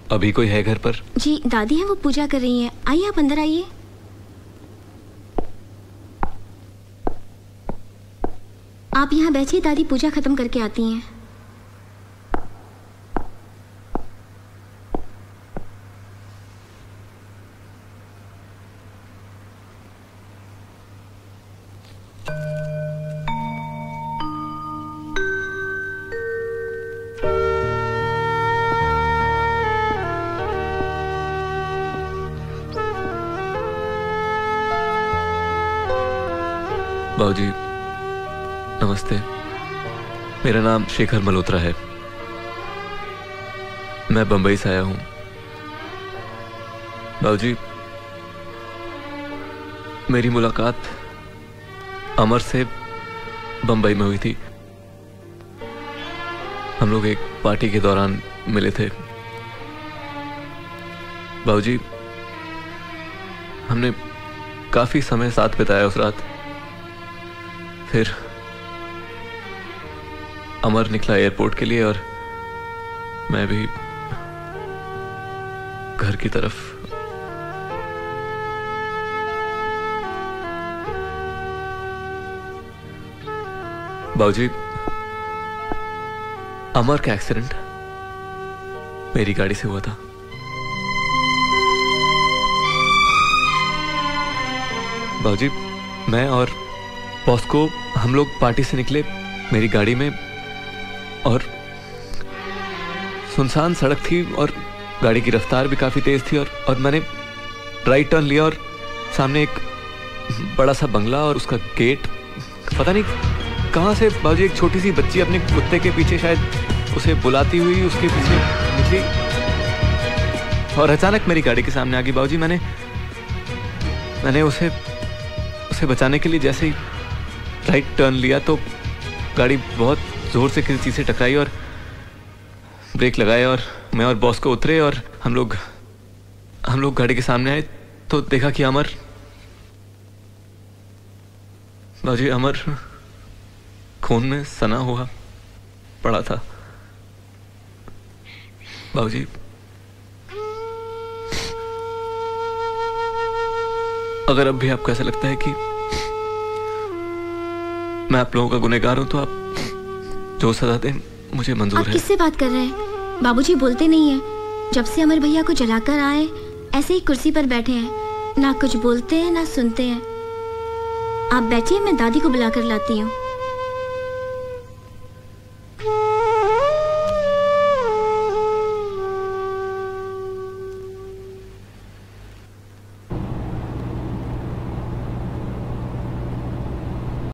अभी कोई है घर पर? जी दादी हैं, वो पूजा कर रही हैं। आइए आप अंदर आइए। आप यहाँ बैठिए, दादी पूजा खत्म करके आती हैं। बाबूजी नमस्ते, मेरा नाम शेखर मल्होत्रा है। मैं बंबई से आया हूं। बाबूजी मेरी मुलाकात अमर से बंबई में हुई थी। हम लोग एक पार्टी के दौरान मिले थे। बाबूजी हमने काफी समय साथ बिताया उस रात। फिर अमर निकला एयरपोर्ट के लिए और मैं भी घर की तरफ। बाबूजी अमर का एक्सीडेंट मेरी गाड़ी से हुआ था। बाबूजी मैं और बॉस को हम लोग पार्टी से निकले मेरी गाड़ी में और सुनसान सड़क थी और गाड़ी की रफ्तार भी काफी तेज थी और मैंने राइट टर्न लिया और सामने एक बड़ा सा बंगला और उसका गेट, पता नहीं कहां से बाबूजी एक छोटी सी बच्ची अपने कुत्ते के पीछे शायद उसे बुलाती हुई उसके पीछे निकली और अचानक मेरी गाड़ी के सामने आ गई। बाबूजी मैंने उसे बचाने के लिए जैसे ही राइट टर्न लिया तो गाड़ी बहुत जोर से किसी चीज से टकराई और ब्रेक लगाए और मैं और बॉस को उतरे और हम लोग गाड़ी के सामने आए तो देखा कि अमर बाबूजी अमर खून में सना हुआ पड़ा था। बाबूजी अगर अब भी आपको ऐसा लगता है कि मैं आप लोगों का गुनहगार हूं तो आप जो सजा दें मुझे मंजूर है। आप किससे बात कर रहे हैं? बाबूजी बोलते नहीं है। जब से अमर भैया को जलाकर आए ऐसे ही कुर्सी पर बैठे हैं, ना कुछ बोलते हैं ना सुनते हैं। आप बैठिए, मैं दादी को बुलाकर लाती हूँ।